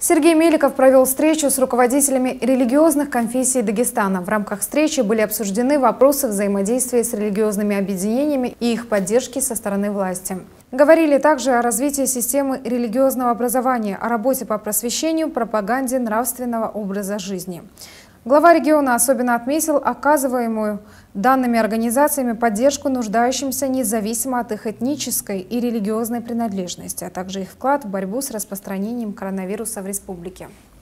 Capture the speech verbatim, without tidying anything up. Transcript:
Сергей Меликов провел встречу с руководителями религиозных конфессий Дагестана. В рамках встречи были обсуждены вопросы взаимодействия с религиозными объединениями и их поддержки со стороны власти. Говорили также о развитии системы религиозного образования, о работе по просвещению, пропаганде нравственного образа жизни. Глава региона особенно отметил оказываемую данными организациями поддержку нуждающимся независимо от их этнической и религиозной принадлежности, а также их вклад в борьбу с распространением коронавируса в республике.